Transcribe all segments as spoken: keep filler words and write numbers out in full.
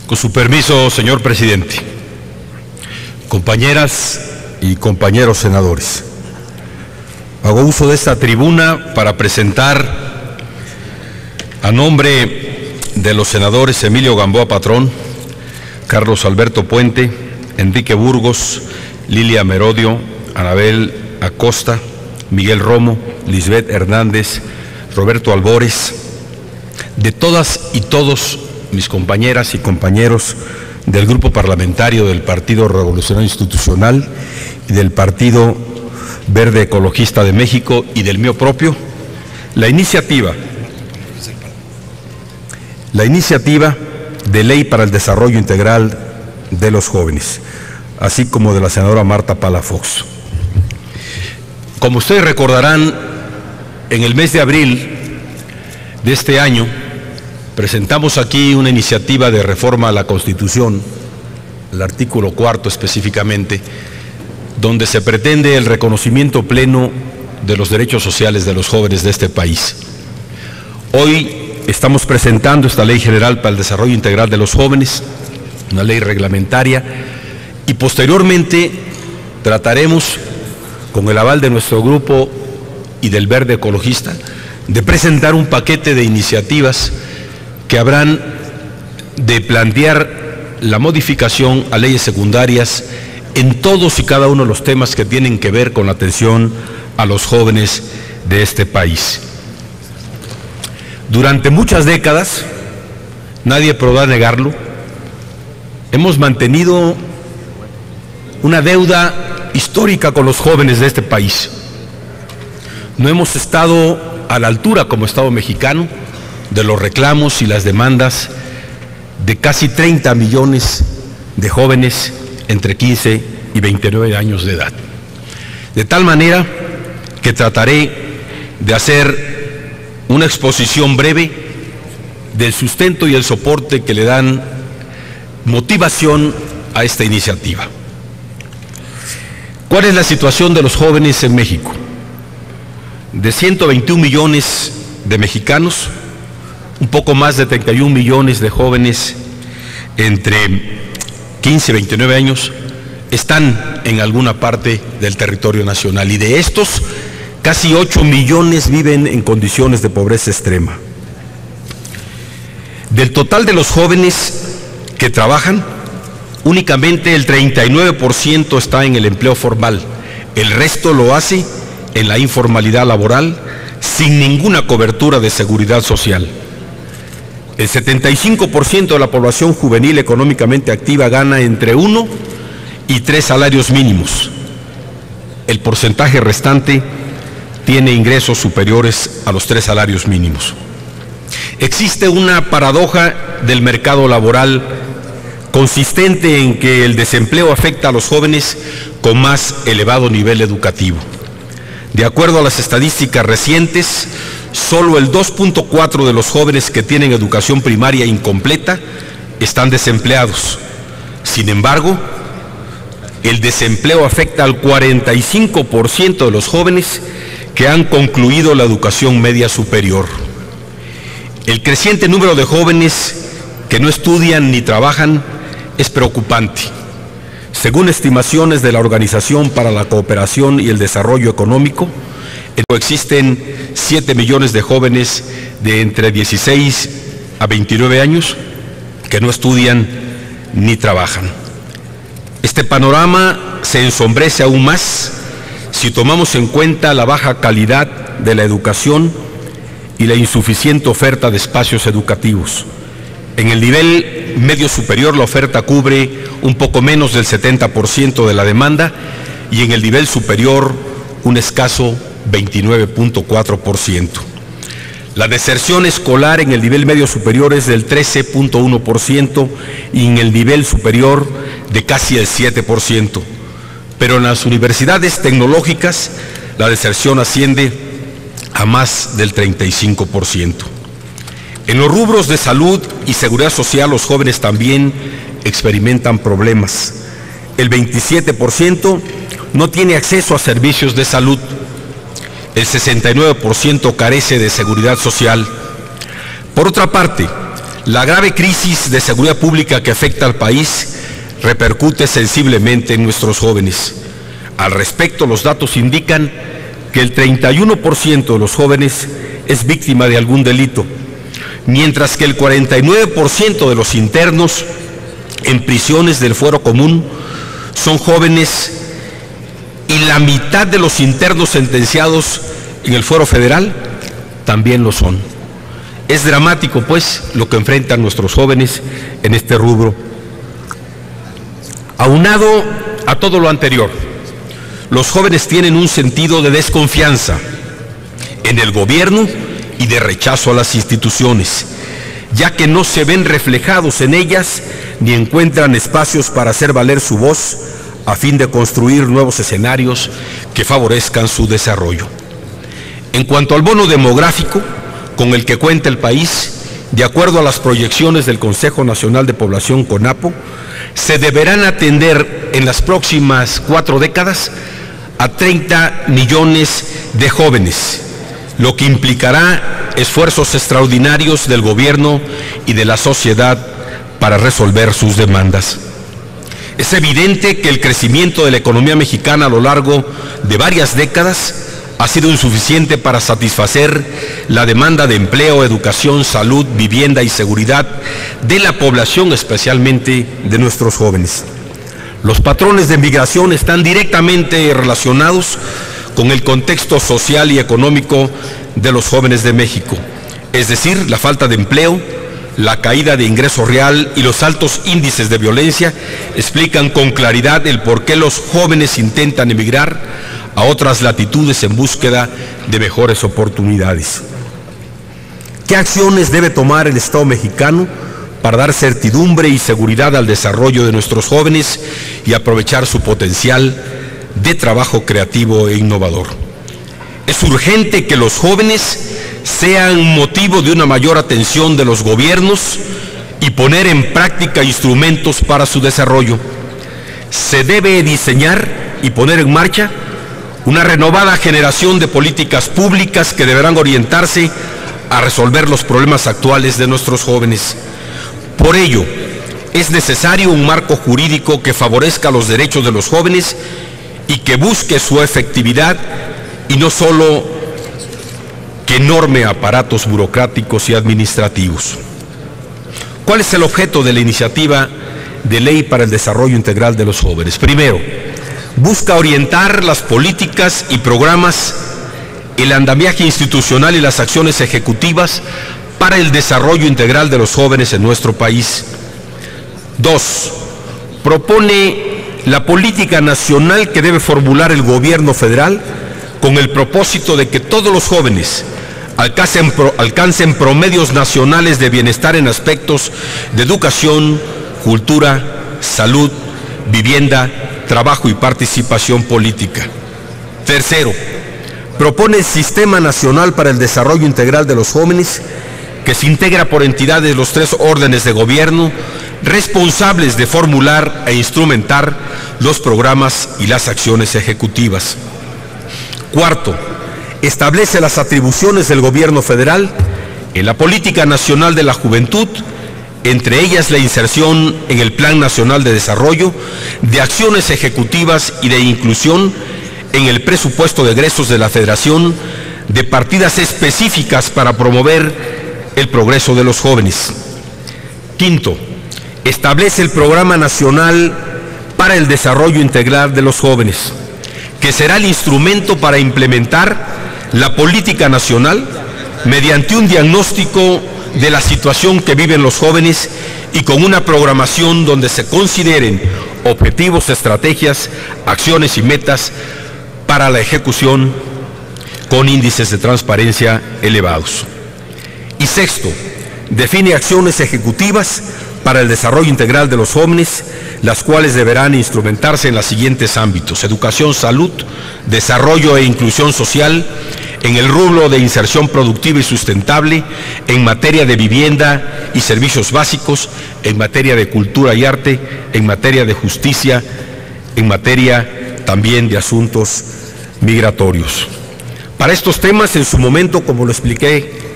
Con su permiso, señor presidente, compañeras y compañeros senadores, hago uso de esta tribuna para presentar a nombre de los senadores Emilio Gamboa Patrón, Carlos Alberto Puente, Enrique Burgos, Lilia Merodio, Anabel Acosta, Miguel Romo, Lisbeth Hernández, Roberto Albores, de todas y todos mis compañeras y compañeros del Grupo Parlamentario del Partido Revolucionario Institucional y del Partido Verde Ecologista de México y del mío propio, la iniciativa, la iniciativa de ley para el desarrollo integral de los jóvenes, así como de la senadora Marta Palafox. Como ustedes recordarán, en el mes de abril de este año, presentamos aquí una iniciativa de reforma a la Constitución, el artículo cuarto específicamente, donde se pretende el reconocimiento pleno de los derechos sociales de los jóvenes de este país. Hoy estamos presentando esta Ley General para el Desarrollo Integral de los Jóvenes, una ley reglamentaria, y posteriormente trataremos, con el aval de nuestro grupo y del Verde Ecologista, de presentar un paquete de iniciativas que habrán de plantear la modificación a leyes secundarias en todos y cada uno de los temas que tienen que ver con la atención a los jóvenes de este país. Durante muchas décadas, nadie podrá negarlo, hemos mantenido una deuda histórica con los jóvenes de este país. No hemos estado a la altura como Estado mexicano de los reclamos y las demandas de casi treinta millones de jóvenes entre quince y veintinueve años de edad. De tal manera que trataré de hacer una exposición breve del sustento y el soporte que le dan motivación a esta iniciativa. ¿Cuál es la situación de los jóvenes en México? De ciento veintiún millones de mexicanos, un poco más de treinta y un millones de jóvenes entre quince y veintinueve años están en alguna parte del territorio nacional, y de estos casi ocho millones viven en condiciones de pobreza extrema. Del total de los jóvenes que trabajan, únicamente el treinta y nueve por ciento está en el empleo formal, el resto lo hace en la informalidad laboral sin ninguna cobertura de seguridad social. El setenta y cinco por ciento de la población juvenil económicamente activa gana entre uno y tres salarios mínimos. El porcentaje restante tiene ingresos superiores a los tres salarios mínimos. Existe una paradoja del mercado laboral consistente en que el desempleo afecta a los jóvenes con más elevado nivel educativo. De acuerdo a las estadísticas recientes, solo el dos punto cuatro de los jóvenes que tienen educación primaria incompleta están desempleados. Sin embargo, el desempleo afecta al cuarenta y cinco por ciento de los jóvenes que han concluido la educación media superior. El creciente número de jóvenes que no estudian ni trabajan es preocupante. Según estimaciones de la Organización para la Cooperación y el Desarrollo Económico, existen siete millones de jóvenes de entre dieciséis a veintinueve años que no estudian ni trabajan. Este panorama se ensombrece aún más si tomamos en cuenta la baja calidad de la educación y la insuficiente oferta de espacios educativos. En el nivel medio superior la oferta cubre un poco menos del setenta por ciento de la demanda y en el nivel superior un escaso veintinueve punto cuatro por ciento. La deserción escolar en el nivel medio superior es del trece punto uno por ciento y en el nivel superior de casi el siete por ciento. Pero en las universidades tecnológicas la deserción asciende a más del treinta y cinco por ciento. En los rubros de salud y seguridad social los jóvenes también experimentan problemas. El veintisiete por ciento no tiene acceso a servicios de salud. El sesenta y nueve por ciento carece de seguridad social. Por otra parte, La grave crisis de seguridad pública que afecta al país repercute sensiblemente en nuestros jóvenes. Al respecto, los datos indican que el treinta y uno por ciento de los jóvenes es víctima de algún delito, mientras que el cuarenta y nueve por ciento de los internos en prisiones del fuero común son jóvenes y la mitad de los internos sentenciados en el fuero federal también lo son. Es dramático, pues, lo que enfrentan nuestros jóvenes en este rubro. Aunado a todo lo anterior, los jóvenes tienen un sentido de desconfianza en el gobierno y de rechazo a las instituciones, ya que no se ven reflejados en ellas ni encuentran espacios para hacer valer su voz a fin de construir nuevos escenarios que favorezcan su desarrollo. En cuanto al bono demográfico con el que cuenta el país, de acuerdo a las proyecciones del Consejo Nacional de Población CONAPO, se deberán atender en las próximas cuatro décadas a treinta millones de jóvenes, lo que implicará esfuerzos extraordinarios del gobierno y de la sociedad para resolver sus demandas. Es evidente que el crecimiento de la economía mexicana a lo largo de varias décadas ha sido insuficiente para satisfacer la demanda de empleo, educación, salud, vivienda y seguridad de la población, especialmente de nuestros jóvenes. Los patrones de migración están directamente relacionados con el contexto social y económico de los jóvenes de México, es decir, la falta de empleo, la caída de ingreso real y los altos índices de violencia explican con claridad el por qué los jóvenes intentan emigrar a otras latitudes en búsqueda de mejores oportunidades. ¿Qué acciones debe tomar el Estado mexicano para dar certidumbre y seguridad al desarrollo de nuestros jóvenes y aprovechar su potencial de trabajo creativo e innovador? Es urgente que los jóvenes sean motivo de una mayor atención de los gobiernos y poner en práctica instrumentos para su desarrollo. Se debe diseñar y poner en marcha una renovada generación de políticas públicas que deberán orientarse a resolver los problemas actuales de nuestros jóvenes. Por ello, es necesario un marco jurídico que favorezca los derechos de los jóvenes y que busque su efectividad y no solo que norme aparatos burocráticos y administrativos. ¿Cuál es el objeto de la iniciativa de ley para el desarrollo integral de los jóvenes? Primero, busca orientar las políticas y programas, el andamiaje institucional y las acciones ejecutivas para el desarrollo integral de los jóvenes en nuestro país. Dos, propone la política nacional que debe formular el gobierno federal con el propósito de que todos los jóvenes alcancen, alcancen promedios nacionales de bienestar en aspectos de educación, cultura, salud, vivienda, trabajo y participación política. Tercero, propone el Sistema Nacional para el Desarrollo Integral de los Jóvenes, que se integra por entidades de los tres órdenes de gobierno responsables de formular e instrumentar los programas y las acciones ejecutivas. Cuarto, establece las atribuciones del gobierno federal en la Política Nacional de la Juventud, entre ellas la inserción en el Plan Nacional de Desarrollo de acciones ejecutivas y de inclusión en el presupuesto de egresos de la Federación de partidas específicas para promover el progreso de los jóvenes. Quinto, establece el Programa Nacional para el Desarrollo Integral de los Jóvenes, que será el instrumento para implementar la política nacional mediante un diagnóstico de la situación que viven los jóvenes y con una programación donde se consideren objetivos, estrategias, acciones y metas para la ejecución con índices de transparencia elevados. Y sexto, define acciones ejecutivas para el desarrollo integral de los jóvenes, las cuales deberán instrumentarse en los siguientes ámbitos: educación, salud, desarrollo e inclusión social, en el rubro de inserción productiva y sustentable, en materia de vivienda y servicios básicos, en materia de cultura y arte, en materia de justicia, en materia también de asuntos migratorios. Para estos temas, en su momento, como lo expliqué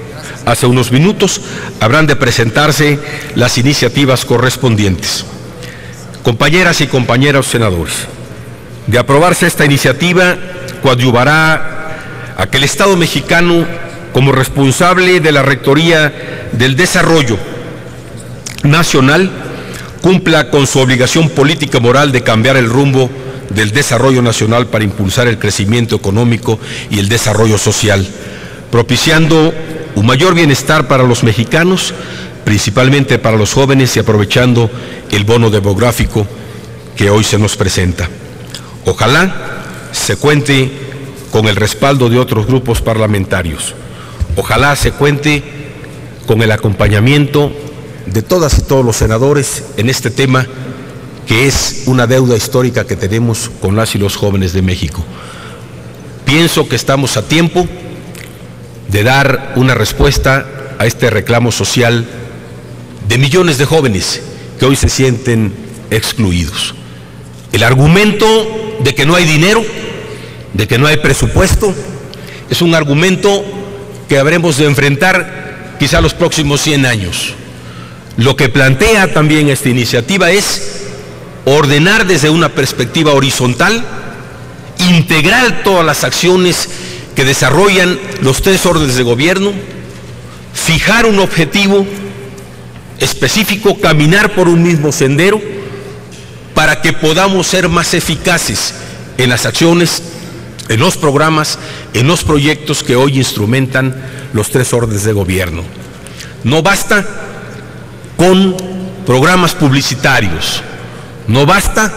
hace unos minutos, habrán de presentarse las iniciativas correspondientes. Compañeras y compañeros senadores, de aprobarse esta iniciativa, coadyuvará a que el Estado mexicano, como responsable de la Rectoría del Desarrollo Nacional, cumpla con su obligación política y moral de cambiar el rumbo del desarrollo nacional para impulsar el crecimiento económico y el desarrollo social, propiciando un mayor bienestar para los mexicanos, principalmente para los jóvenes, y aprovechando el bono demográfico que hoy se nos presenta. Ojalá se cuente con el respaldo de otros grupos parlamentarios. Ojalá se cuente con el acompañamiento de todas y todos los senadores en este tema, que es una deuda histórica que tenemos con las y los jóvenes de México. Pienso que estamos a tiempo de dar una respuesta a este reclamo social de millones de jóvenes que hoy se sienten excluidos. El argumento de que no hay dinero, de que no hay presupuesto, es un argumento que habremos de enfrentar quizá los próximos cien años. Lo que plantea también esta iniciativa es ordenar desde una perspectiva horizontal, integrar todas las acciones que desarrollan los tres órdenes de gobierno, fijar un objetivo específico, caminar por un mismo sendero para que podamos ser más eficaces en las acciones, en los programas, en los proyectos que hoy instrumentan los tres órdenes de gobierno. No basta con programas publicitarios, no basta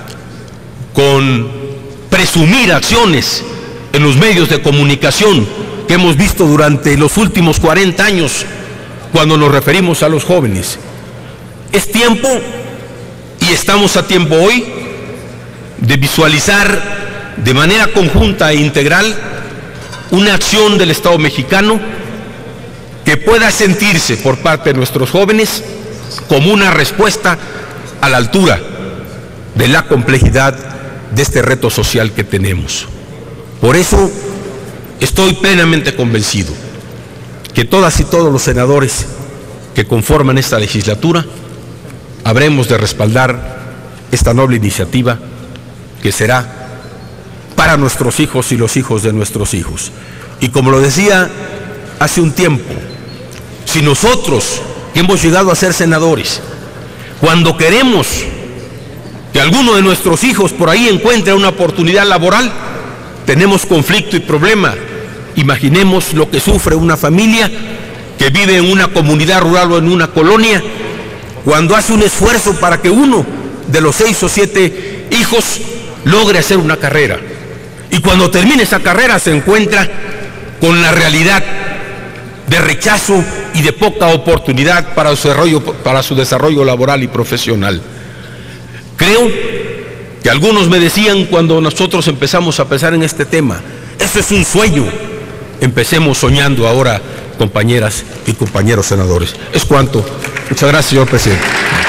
con presumir acciones en los medios de comunicación que hemos visto durante los últimos cuarenta años cuando nos referimos a los jóvenes. Es tiempo, y estamos a tiempo hoy, de visualizar de manera conjunta e integral una acción del Estado mexicano que pueda sentirse por parte de nuestros jóvenes como una respuesta a la altura de la complejidad de este reto social que tenemos. Por eso estoy plenamente convencido que todas y todos los senadores que conforman esta legislatura habremos de respaldar esta noble iniciativa que será para nuestros hijos y los hijos de nuestros hijos. Y como lo decía hace un tiempo, si nosotros que hemos llegado a ser senadores, cuando queremos que alguno de nuestros hijos por ahí encuentre una oportunidad laboral, tenemos conflicto y problema, imaginemos lo que sufre una familia que vive en una comunidad rural o en una colonia, cuando hace un esfuerzo para que uno de los seis o siete hijos logre hacer una carrera. Y cuando termine esa carrera se encuentra con la realidad de rechazo y de poca oportunidad para su desarrollo, para su desarrollo laboral y profesional. Creo que algunos me decían cuando nosotros empezamos a pensar en este tema, eso es un sueño. Empecemos soñando ahora, compañeras y compañeros senadores. Es cuanto. Muchas gracias, señor presidente.